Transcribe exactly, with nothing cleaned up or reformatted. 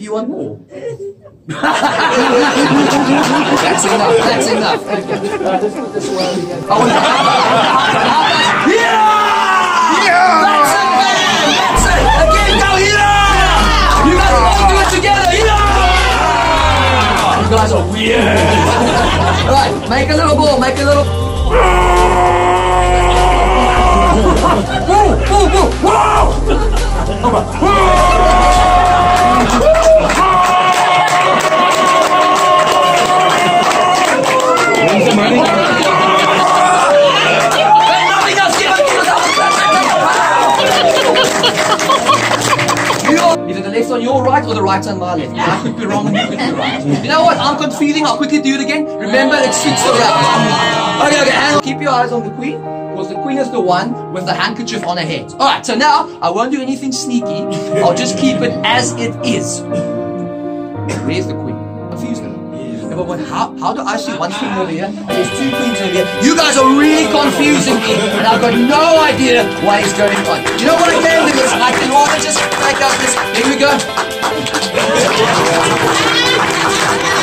you want more? That's enough. That's enough. Okay. Uh, let's put this away again. Oh, yeah! Yeah! That's it, man! That's it! Again, go yeah! You guys all do it together, yeah! You guys are weird. Alright, make a little ball, make a little. Woo! Woo! Woo! Woo! Either the left's on your right or the right's on my left. I could be wrong and you could be right. You know what? I'm confusing. I'll quickly do it again. Remember, it's six around. Okay, okay, hang on. Keep your eyes on the queen, because the queen is the one with the handkerchief on her head. Alright, so now I won't do anything sneaky. I'll just keep it as it is. Where's the queen? Confused me. But how, how do I see one queen over here? There's two queens over here. You guys are really confusing me, and I've got no idea what is going on. You know what I can do is I can rather just take out this. Here we go.